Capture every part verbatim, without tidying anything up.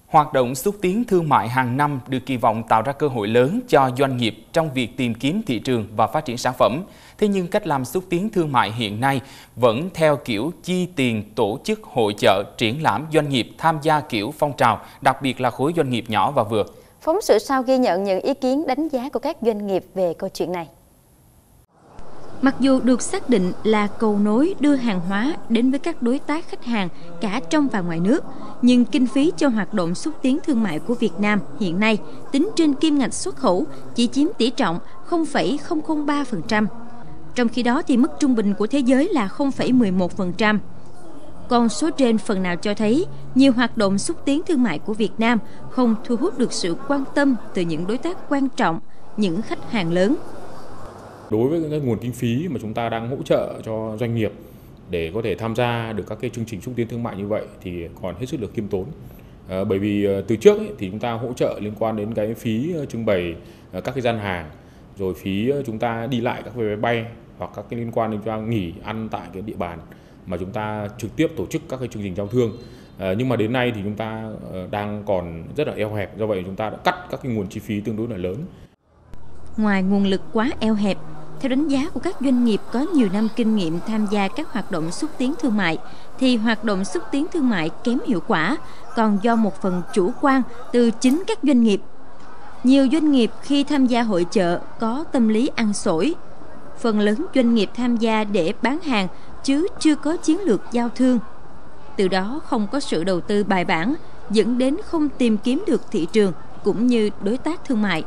Hoạt động xúc tiến thương mại hàng năm được kỳ vọng tạo ra cơ hội lớn cho doanh nghiệp trong việc tìm kiếm thị trường và phát triển sản phẩm. Thế nhưng cách làm xúc tiến thương mại hiện nay vẫn theo kiểu chi tiền tổ chức hội chợ, triển lãm doanh nghiệp tham gia kiểu phong trào, đặc biệt là khối doanh nghiệp nhỏ và vừa. Phóng sự sau ghi nhận những ý kiến đánh giá của các doanh nghiệp về câu chuyện này. Mặc dù được xác định là cầu nối đưa hàng hóa đến với các đối tác khách hàng cả trong và ngoài nước, nhưng kinh phí cho hoạt động xúc tiến thương mại của Việt Nam hiện nay tính trên kim ngạch xuất khẩu chỉ chiếm tỷ trọng không phẩy không không ba phần trăm. Trong khi đó thì mức trung bình của thế giới là không phẩy mười một phần trăm. Con số trên phần nào cho thấy nhiều hoạt động xúc tiến thương mại của Việt Nam không thu hút được sự quan tâm từ những đối tác quan trọng, những khách hàng lớn. Đối với cái nguồn kinh phí mà chúng ta đang hỗ trợ cho doanh nghiệp để có thể tham gia được các cái chương trình xúc tiến thương mại như vậy thì còn hết sức được khiêm tốn. À, bởi vì từ trước ấy, thì chúng ta hỗ trợ liên quan đến cái phí trưng bày các cái gian hàng, rồi phí chúng ta đi lại các vé bay hoặc các cái liên quan đến chúng ta nghỉ ăn tại cái địa bàn mà chúng ta trực tiếp tổ chức các cái chương trình giao thương. À, nhưng mà đến nay thì chúng ta đang còn rất là eo hẹp, do vậy chúng ta đã cắt các cái nguồn chi phí tương đối là lớn. Ngoài nguồn lực quá eo hẹp, theo đánh giá của các doanh nghiệp có nhiều năm kinh nghiệm tham gia các hoạt động xúc tiến thương mại, thì hoạt động xúc tiến thương mại kém hiệu quả, còn do một phần chủ quan từ chính các doanh nghiệp. Nhiều doanh nghiệp khi tham gia hội chợ có tâm lý ăn xổi. Phần lớn doanh nghiệp tham gia để bán hàng chứ chưa có chiến lược giao thương. Từ đó không có sự đầu tư bài bản, dẫn đến không tìm kiếm được thị trường cũng như đối tác thương mại.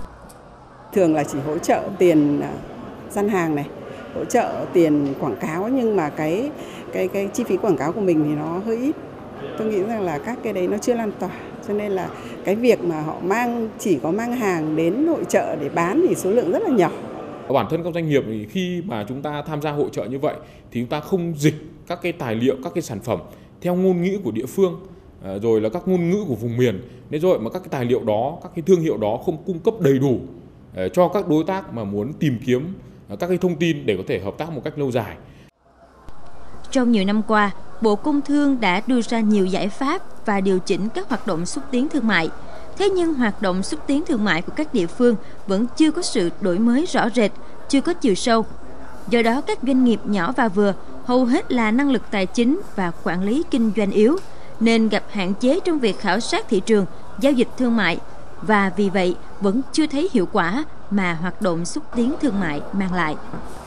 Thường là chỉ hỗ trợ tiền gian hàng này, hỗ trợ tiền quảng cáo, nhưng mà cái cái cái chi phí quảng cáo của mình thì nó hơi ít. Tôi nghĩ rằng là các cái đấy nó chưa lan tỏa, cho nên là cái việc mà họ mang chỉ có mang hàng đến hội chợ để bán thì số lượng rất là nhỏ. Bản thân các doanh nghiệp thì khi mà chúng ta tham gia hội chợ như vậy thì chúng ta không dịch các cái tài liệu, các cái sản phẩm theo ngôn ngữ của địa phương, rồi là các ngôn ngữ của vùng miền. Nên rồi mà các cái tài liệu đó, các cái thương hiệu đó không cung cấp đầy đủ cho các đối tác mà muốn tìm kiếm các cái thông tin để có thể hợp tác một cách lâu dài. Trong nhiều năm qua, Bộ Công Thương đã đưa ra nhiều giải pháp và điều chỉnh các hoạt động xúc tiến thương mại. Thế nhưng hoạt động xúc tiến thương mại của các địa phương vẫn chưa có sự đổi mới rõ rệt, chưa có chiều sâu. Do đó, các doanh nghiệp nhỏ và vừa hầu hết là năng lực tài chính và quản lý kinh doanh yếu, nên gặp hạn chế trong việc khảo sát thị trường, giao dịch thương mại, và vì vậy vẫn chưa thấy hiệu quả mà hoạt động xúc tiến thương mại mang lại.